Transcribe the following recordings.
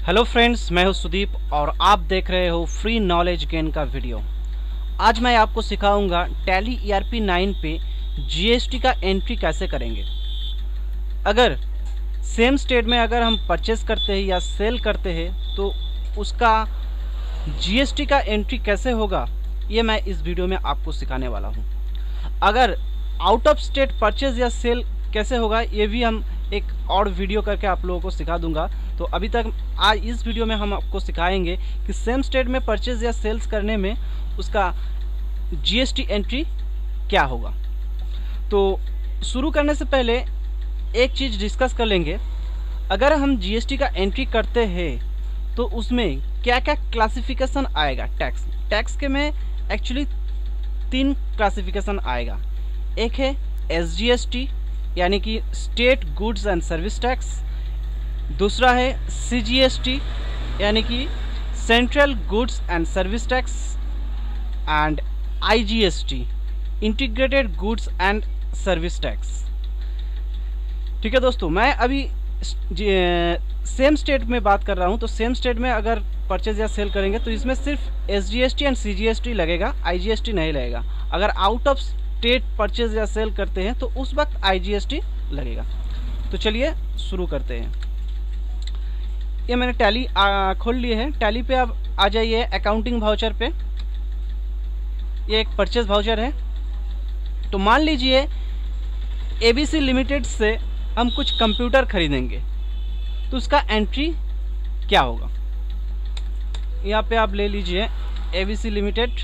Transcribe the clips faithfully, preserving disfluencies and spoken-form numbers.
Hello friends, मैं हूं सुदीप और आप देख रहे हो फ्री नॉलेज गेन का वीडियो। आज मैं आपको सिखाऊंगा Tally E R P nine पे जीएसटी का एंट्री कैसे करेंगे। अगर सेम स्टेट में अगर हम परचेस करते हैं या सेल करते हैं तो उसका जीएसटी का एंट्री कैसे होगा, ये मैं इस वीडियो में आपको सिखाने वाला हूं। अगर आउट ऑफ स्टेट परचेज या सेल कैसे होगा, ये भी हम एक और वीडियो करके आप लोगों को सिखा दूंगा। तो अभी तक आज इस वीडियो में हम आपको सिखाएंगे कि सेम स्टेट में परचेज या सेल्स करने में उसका जीएसटी एंट्री क्या होगा। तो शुरू करने से पहले एक चीज़ डिस्कस कर लेंगे। अगर हम जीएसटी का एंट्री करते हैं तो उसमें क्या क्या क्लासिफिकेशन आएगा। टैक्स टैक्स के में एक्चुअली तीन क्लासिफिकेशन आएगा। एक है एस जी एस टी यानी कि state goods and service tax. दूसरा है सी जी एस टी यानी कि central goods and service tax. And I G S T integrated goods and service tax. ठीक है दोस्तों, मैं अभी सेम स्टेट में बात कर रहा हूँ। तो सेम स्टेट में अगर परचेज या सेल करेंगे तो इसमें सिर्फ S G S T and C G S T लगेगा, आई जी एस टी नहीं लगेगा। अगर आउट ऑफ स्टेट परचेज या सेल करते हैं तो उस वक्त आई जी एस टी लगेगा। तो चलिए शुरू करते हैं। ये मैंने टैली खोल लिए है। टैली पे आप आ जाइए अकाउंटिंग वाउचर पे। ये एक परचेज वाउचर है। तो मान लीजिए एबीसी लिमिटेड से हम कुछ कंप्यूटर खरीदेंगे तो उसका एंट्री क्या होगा। यहाँ पे आप ले लीजिए एबीसी लिमिटेड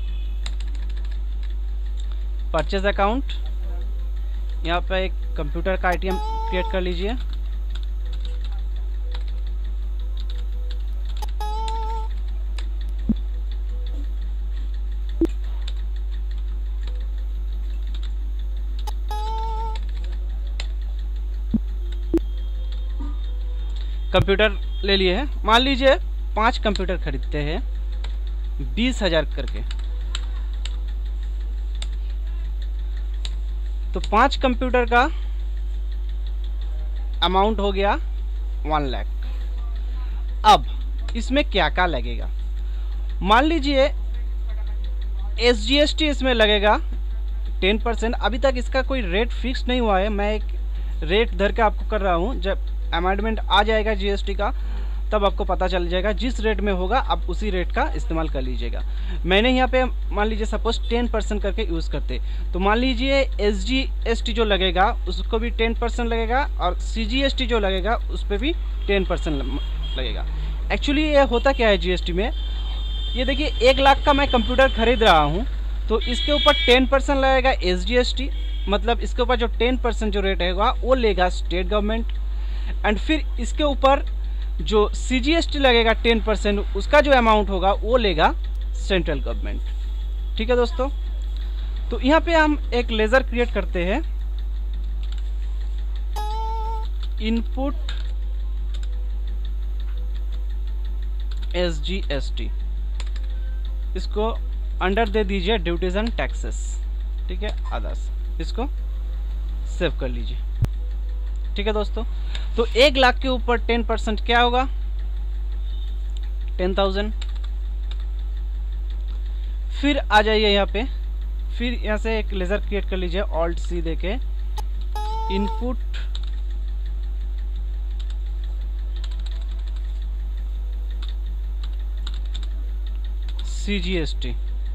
परचेज अकाउंट। यहाँ पे एक कंप्यूटर का आइटम क्रिएट कर लीजिए। कंप्यूटर ले लिए हैं। मान लीजिए पांच कंप्यूटर खरीदते हैं बीस हजार करके। तो पांच कंप्यूटर का अमाउंट हो गया वन लाख। अब इसमें क्या क्या लगेगा। मान लीजिए एस जी एस टी इसमें लगेगा टेन परसेंट। अभी तक इसका कोई रेट फिक्स नहीं हुआ है, मैं एक रेट धर के आपको कर रहा हूँ। जब अमेंडमेंट आ जाएगा जीएसटी का तब आपको पता चल जाएगा। जिस रेट में होगा आप उसी रेट का इस्तेमाल कर लीजिएगा। मैंने यहाँ पे मान लीजिए सपोज टेन परसेंट करके यूज़ करते तो मान लीजिए एस जी एस टी जो लगेगा उसको भी टेन परसेंट लगेगा और सी जी एस टी जो लगेगा उस पर भी टेन परसेंट लगेगा। एक्चुअली ये होता क्या है जीएसटी में, ये देखिए एक लाख का मैं कंप्यूटर खरीद रहा हूँ तो इसके ऊपर टेन परसेंट लगेगा एस जी एस टी, मतलब इसके ऊपर जो टेन परसेंट जो रेट रहेगा वो लेगा स्टेट गवर्नमेंट। एंड फिर इसके ऊपर जो सी जी एस टी लगेगा टेन परसेंट, उसका जो अमाउंट होगा वो लेगा सेंट्रल गवर्नमेंट। ठीक है दोस्तों, तो यहाँ पे हम एक लेजर क्रिएट करते हैं। Input S G S T, इसको अंडर दे दीजिए ड्यूटीज एंड टैक्सेस। ठीक है, अदर्स, इसको सेव कर लीजिए। ठीक है दोस्तों, तो एक लाख के ऊपर टेन परसेंट क्या होगा, टेन थाउजेंड। फिर आ जाइए यहाँ पे, फिर यहाँ से एक लेजर क्रिएट कर लीजिए ऑल्ट सी देके। Input C G S T,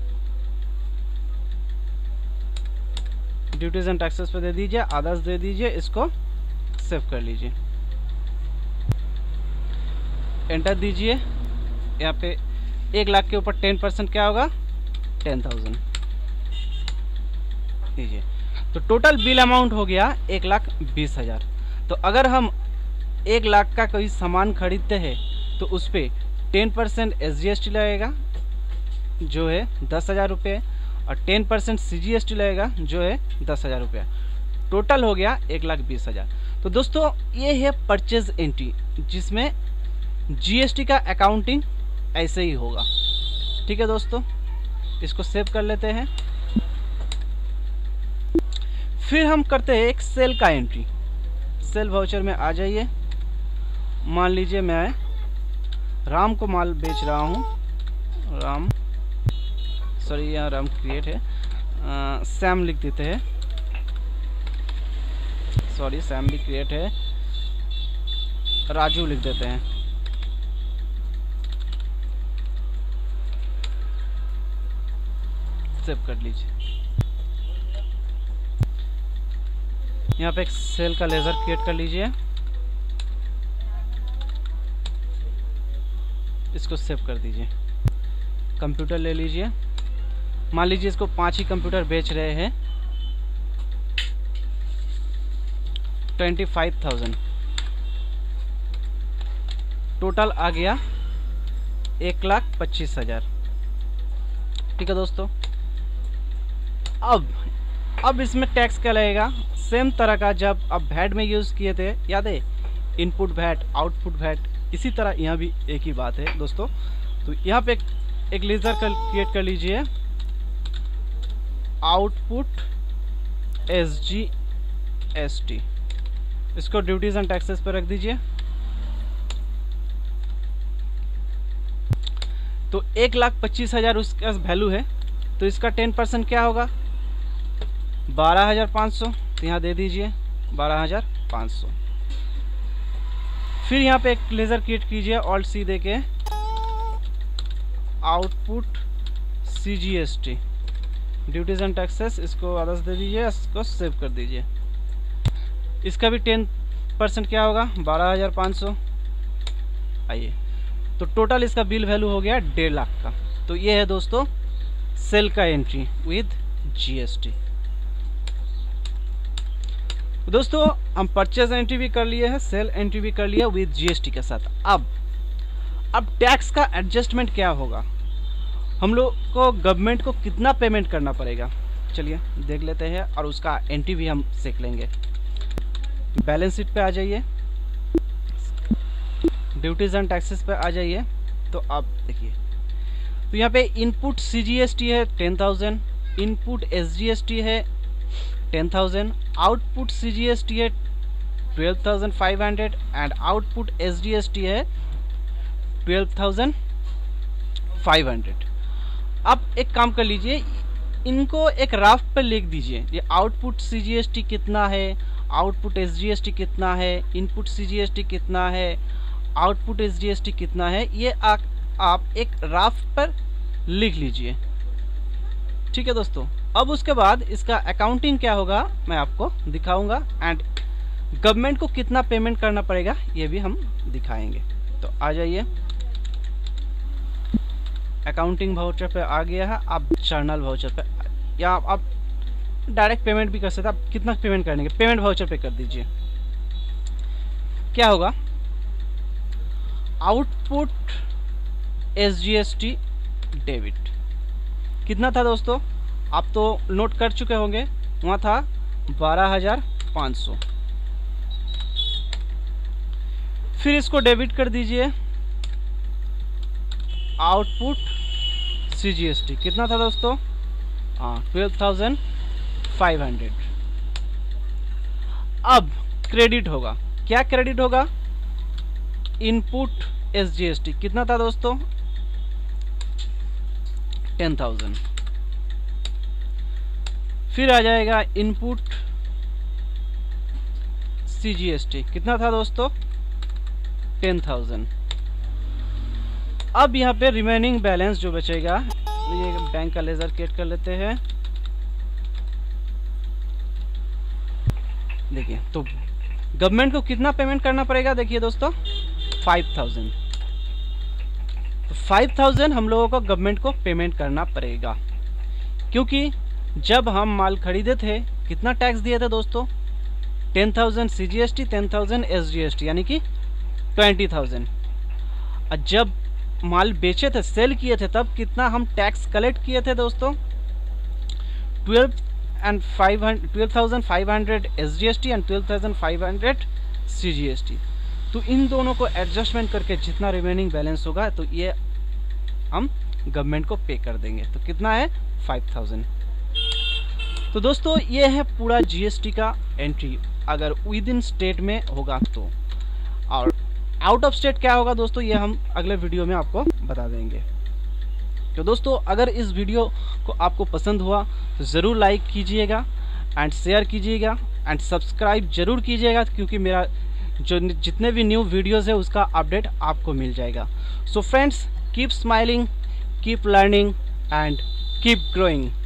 duties and taxes पे दे दीजिए, अदर्स दे दीजिए, इसको सेव कर लीजिए। एंटर दीजिए। यहाँ पे एक लाख के ऊपर टेन परसेंट क्या होगा, टेन थाउजेंड दीजिए। तो टोटल बिल अमाउंट हो गया एक लाख बीस हजार। तो अगर हम एक लाख का कोई सामान खरीदते हैं तो उस पर ten percent S G S T लगेगा जो है दस हजार रुपये और ten percent C G S T लगेगा जो है दस हजार रुपया। टोटल हो गया एक लाख बीस हजार। तो दोस्तों ये है परचेज एंट्री जिसमें जीएसटी का अकाउंटिंग ऐसे ही होगा। ठीक है दोस्तों, इसको सेव कर लेते हैं। फिर हम करते हैं एक सेल का एंट्री। सेल वाउचर में आ जाइए। मान लीजिए मैं राम को माल बेच रहा हूँ। राम, सॉरी यहाँ राम क्रिएट है, आ, सैम लिख देते हैं, सॉरी सैम भी क्रिएट है, राजू लिख देते हैं। सेव कर लीजिए। यहाँ पे एक सेल का लेज़र क्रिएट कर लीजिए, इसको सेव कर दीजिए। कंप्यूटर ले लीजिए, मान लीजिए इसको पांच ही कंप्यूटर बेच रहे हैं, ट्वेंटी फाइव थाउजेंड टोटल आ गया एक लाख पच्चीस हजार। ठीक है दोस्तों, अब अब इसमें टैक्स क्या लगेगा, सेम तरह का जब अब वैट में यूज़ किए थे, याद है, इनपुट वैट आउटपुट वैट, इसी तरह यहाँ भी एक ही बात है दोस्तों। तो यहाँ पे एक, एक लेजर क्रिएट कर लीजिए, output S G S T, इसको ड्यूटीज एंड टैक्सेस पर रख दीजिए। तो एक लाख पच्चीस हजार उसका वैल्यू है, तो इसका टेन परसेंट क्या होगा, बारह हजार पाँच सौ, तो यहाँ दे दीजिए बारह हजार पाँच सौ। फिर यहाँ पे एक लेज़र क्रिएट कीजिए, ऑल्ट सी दे के, output C G S T, duties and taxes, इसको आदर्श दे दीजिए, इसको सेव कर दीजिए। इसका भी टेन परसेंट क्या होगा, बारह हजार पाँच सौ। आइए, तो टोटल इसका बिल वैल्यू हो गया डेढ़ लाख का। तो ये है दोस्तों सेल का entry with G S T. दोस्तों हम परचेज एंट्री भी कर लिए हैं, सेल एंट्री भी कर लिया विद जीएसटी के साथ। अब अब टैक्स का एडजस्टमेंट क्या होगा, हम लोग को गवर्नमेंट को कितना पेमेंट करना पड़ेगा, चलिए देख लेते हैं, और उसका एंट्री भी हम सीख लेंगे। बैलेंस शीट पे आ जाइए, ड्यूटीज एंड टैक्सेस पे आ जाइए। तो आप देखिए, तो यहाँ पे इनपुट सीजीएसटी है टेन थाउजेंड, इनपुट एसजीएसटी है टेन थाउजेंड, आउटपुट सीजीएसटी है twelve thousand five hundred and output SGST है ट्वेल्व थाउजेंड फाइव हंड्रेड। आप एक काम कर लीजिए, इनको एक राफ पर लिख दीजिए, ये आउटपुट सीजीएसटी कितना है, आउटपुट एसजीएसटी कितना है, इनपुट सीजीएसटी कितना है, आउटपुट एसजीएसटी कितना है, ये आ, आप एक राफ पर लिख लीजिए। ठीक है दोस्तों, अब उसके बाद इसका अकाउंटिंग क्या होगा मैं आपको दिखाऊंगा, एंड गवर्नमेंट को कितना पेमेंट करना पड़ेगा ये भी हम दिखाएंगे। तो आ जाइए, अकाउंटिंग वाउचर पे आ गया है, आप जर्नल वाउचर पे, या आप डायरेक्ट पेमेंट भी कर सकते हैं। आप कितना पेमेंट करने के, पेमेंट वाउचर पे कर दीजिए। क्या होगा, आउटपुट एसजीएसटी डेबिट कितना था दोस्तों, आप तो नोट कर चुके होंगे, वहाँ था बारह हजार पाँच सौ। फिर इसको डेबिट कर दीजिए, आउटपुट सीजीएसटी कितना था दोस्तों, हाँ ट्वेल्व थाउजेंड फाइव हंड्रेड। अब क्रेडिट होगा, क्या क्रेडिट होगा, इनपुट एसजीएसटी कितना था दोस्तों, टेन थाउजेंड। फिर आ जाएगा इनपुट सीजीएसटी कितना था दोस्तों, टेन थाउजेंड। अब यहाँ पे रिमेनिंग बैलेंस जो बचेगा, ये बैंक का लेजर क्रिएट कर लेते हैं। देखिए, तो गवर्नमेंट को कितना पेमेंट करना पड़ेगा, देखिए दोस्तों फाइव थाउजेंड। तो फाइव थाउजेंड हम लोगों को गवर्नमेंट को पेमेंट करना पड़ेगा, क्योंकि जब हम माल खरीदे थे कितना टैक्स दिए थे दोस्तों, ten thousand C G S T, ten thousand S G S T, यानी कि ट्वेंटी थाउजेंड। और जब माल बेचे थे, सेल किए थे, तब कितना हम टैक्स कलेक्ट किए थे दोस्तों, twelve and five hundred twelve thousand five hundred S G S T and twelve thousand five hundred C G S T. तो इन दोनों को एडजस्टमेंट करके जितना रिमेनिंग बैलेंस होगा, तो ये हम गवर्नमेंट को पे कर देंगे। तो कितना है, फाइव थाउजेंड। तो दोस्तों ये है पूरा जीएसटी का एंट्री, अगर विद इन स्टेट में होगा तो। और आउट ऑफ स्टेट क्या होगा दोस्तों, ये हम अगले वीडियो में आपको बता देंगे। तो दोस्तों अगर इस वीडियो को आपको पसंद हुआ तो ज़रूर लाइक कीजिएगा एंड शेयर कीजिएगा एंड सब्सक्राइब ज़रूर कीजिएगा, क्योंकि मेरा जो जितने भी न्यू वीडियोज़ है उसका अपडेट आपको मिल जाएगा। So friends, keep smiling, keep learning and keep growing.